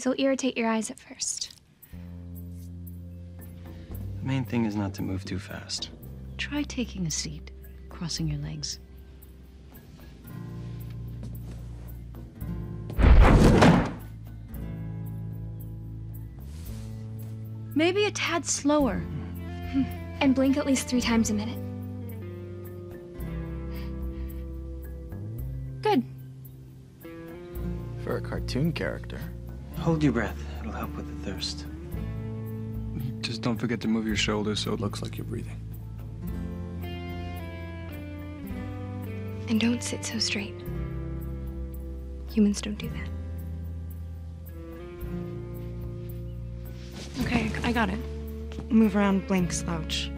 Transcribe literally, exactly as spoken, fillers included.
These will irritate your eyes at first. The main thing is not to move too fast. Try taking a seat, crossing your legs. Maybe a tad slower. And blink at least three times a minute. Good. For a cartoon character. Hold your breath. It'll help with the thirst. Just don't forget to move your shoulders so it looks like you're breathing. And don't sit so straight. Humans don't do that. Okay, I got it. Move around, blink, slouch.